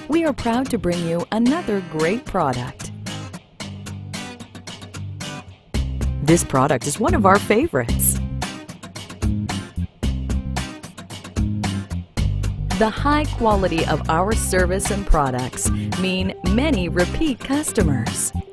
we are proud to bring you another great product. This product is one of our favorites. The high quality of our service and products mean many repeat customers.